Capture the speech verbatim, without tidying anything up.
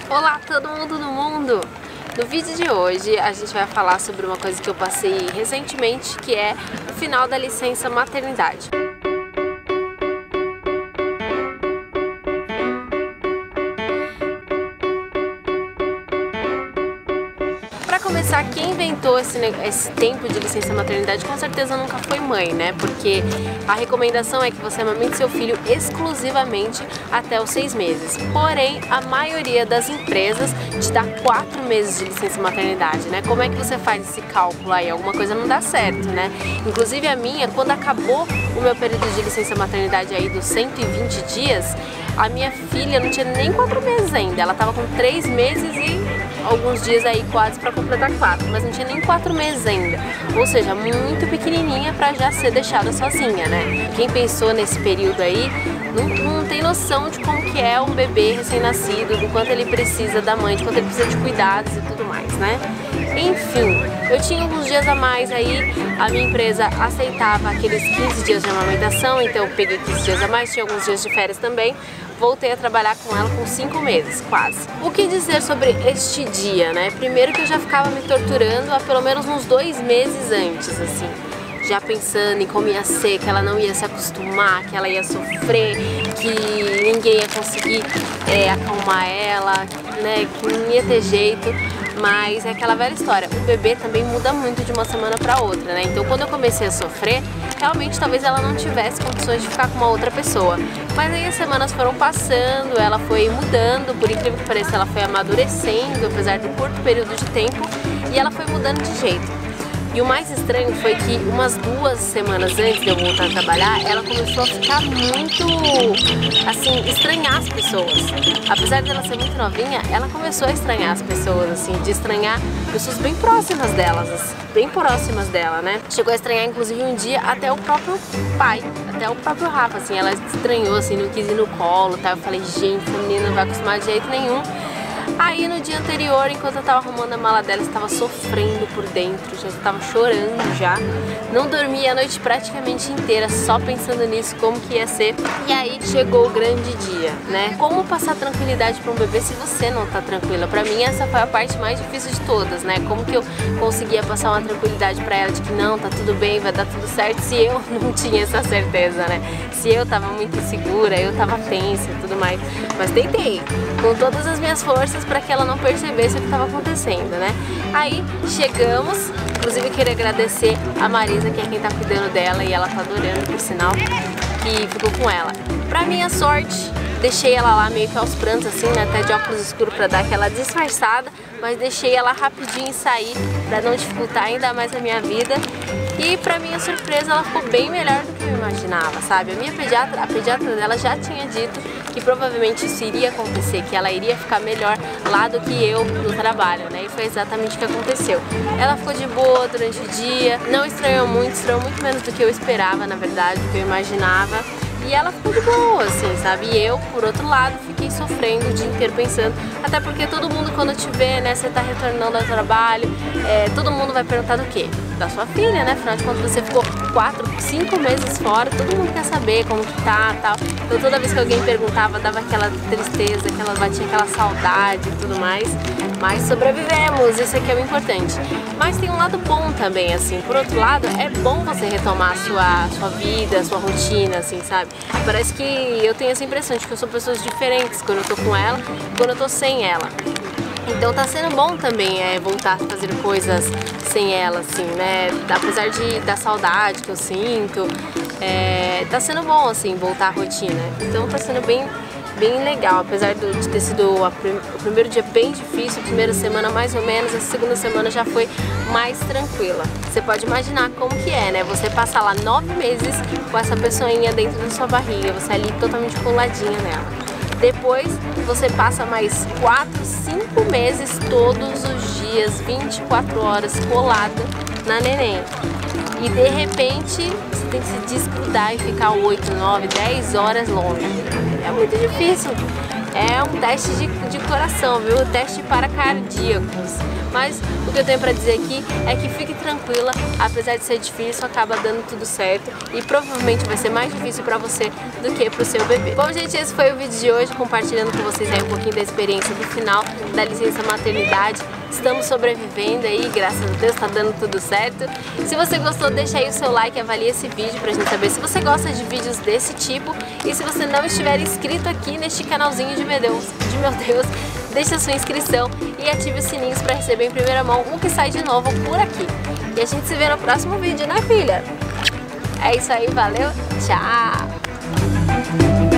Olá todo mundo no mundo! No vídeo de hoje a gente vai falar sobre uma coisa que eu passei recentemente, que é o final da licença maternidade. Para começar, quem inventou esse, esse tempo de licença maternidade com certeza nunca foi mãe, né? Porque a recomendação é que você amamente seu filho exclusivamente até os seis meses. Porém, a maioria das empresas te dá quatro meses de licença maternidade, né? Como é que você faz esse cálculo aí? Alguma coisa não dá certo, né? Inclusive a minha, quando acabou o meu período de licença maternidade aí dos cento e vinte dias, a minha filha não tinha nem quatro meses ainda. Ela tava com três meses e alguns dias aí quase para completar quatro, mas não tinha nem quatro meses ainda, ou seja, muito pequenininha para já ser deixada sozinha, né? Quem pensou nesse período aí não, não tem noção de como que é um bebê recém-nascido, do quanto ele precisa da mãe, de quanto ele precisa de cuidados e tudo mais, né? Enfim, eu tinha alguns dias a mais aí, a minha empresa aceitava aqueles quinze dias de amamentação, então eu peguei quinze dias a mais, tinha alguns dias de férias também. Voltei a trabalhar com ela com cinco meses, quase. O que dizer sobre este dia, né? Primeiro que eu já ficava me torturando há pelo menos uns dois meses antes, assim. Já pensando em como ia ser, que ela não ia se acostumar, que ela ia sofrer, que ninguém ia conseguir é, acalmar ela, né? Que não ia ter jeito. Mas é aquela velha história, o bebê também muda muito de uma semana para outra, né? Então quando eu comecei a sofrer, realmente talvez ela não tivesse condições de ficar com uma outra pessoa. Mas aí as semanas foram passando, ela foi mudando, por incrível que pareça, ela foi amadurecendo, apesar do curto período de tempo, e ela foi mudando de jeito. E o mais estranho foi que umas duas semanas antes de eu voltar a trabalhar, ela começou a ficar muito, assim, estranhar as pessoas. Apesar de ela ser muito novinha, ela começou a estranhar as pessoas, assim, de estranhar pessoas bem próximas delas, assim, bem próximas dela, né? Chegou a estranhar, inclusive, um dia até o próprio pai, até o próprio Rafa, assim, ela estranhou, assim, não quis ir no colo, tá? Eu falei, gente, a menina não vai acostumar de jeito nenhum. Aí no dia anterior, enquanto eu tava arrumando a mala dela, estava sofrendo por dentro, já estava chorando já. Não dormia a noite praticamente inteira, só pensando nisso, como que ia ser. E aí chegou o grande dia, né? Como passar tranquilidade para um bebê se você não tá tranquila? Pra mim essa foi a parte mais difícil de todas, né? Como que eu conseguia passar uma tranquilidade pra ela de que não, tá tudo bem, vai dar tudo certo, se eu não tinha essa certeza, né? Se eu tava muito insegura, eu tava tensa e tudo mais. Mas tentei, com todas as minhas forças, para que ela não percebesse o que estava acontecendo, né? Aí chegamos, inclusive eu queria agradecer a Marisa, que é quem tá cuidando dela, e ela tá adorando, por sinal, que ficou com ela. Pra minha sorte, deixei ela lá meio que aos prantos, assim, né? Até de óculos escuros pra dar aquela disfarçada, mas deixei ela rapidinho sair pra não dificultar ainda mais a minha vida. E pra minha surpresa, ela ficou bem melhor do que eu imaginava, sabe? A minha pediatra, a pediatra dela já tinha dito que provavelmente isso iria acontecer, que ela iria ficar melhor lá do que eu no trabalho, né? E foi exatamente o que aconteceu. Ela ficou de boa durante o dia, não estranhou muito, estranhou muito menos do que eu esperava, na verdade, do que eu imaginava. E ela ficou de boa, assim, sabe? E eu, por outro lado, fiquei sofrendo o dia inteiro pensando, até porque todo mundo quando te vê, né, você tá retornando ao trabalho, é, todo mundo vai perguntar do quê? Da sua filha, né? Afinal de contas, você ficou quatro, cinco meses fora, todo mundo quer saber como que tá e tal. Então toda vez que alguém perguntava, dava aquela tristeza, aquela, batia aquela saudade e tudo mais. Mas sobrevivemos, isso aqui é o importante. Mas tem um lado bom também, assim. Por outro lado, é bom você retomar a sua, sua vida, a sua rotina, assim, sabe? Parece que eu tenho essa impressão de que eu sou pessoas diferentes quando eu tô com ela e quando eu tô sem ela. Então tá sendo bom também é, voltar a fazer coisas sem ela, assim, né? Apesar de, da saudade que eu sinto, é, tá sendo bom, assim, voltar à rotina. Então tá sendo bem, bem legal, apesar do, de ter sido a prim, o primeiro dia bem difícil, a primeira semana mais ou menos, a segunda semana já foi mais tranquila. Você pode imaginar como que é, né? Você passar lá nove meses com essa pessoinha dentro da sua barriga, você ali totalmente coladinha nela. Depois você passa mais quatro, cinco meses todos os dias, vinte e quatro horas colada na neném. E de repente você tem que se desgrudar e ficar oito, nove, dez horas longe. É muito difícil. É um teste de, de coração, viu? Teste para cardíacos. Mas o que eu tenho pra dizer aqui é que fique tranquila, apesar de ser difícil, acaba dando tudo certo e provavelmente vai ser mais difícil pra você do que pro seu bebê. Bom, gente, esse foi o vídeo de hoje, compartilhando com vocês aí um pouquinho da experiência do final da licença maternidade. Estamos sobrevivendo aí, graças a Deus, tá dando tudo certo. Se você gostou, deixa aí o seu like e avalie esse vídeo pra gente saber se você gosta de vídeos desse tipo. E se você não estiver inscrito aqui neste canalzinho de meu Deus, de meu Deus, deixe a sua inscrição e ative os sininhos pra receber em primeira mão o que sai de novo por aqui. E a gente se vê no próximo vídeo, né, filha? É isso aí, valeu, tchau!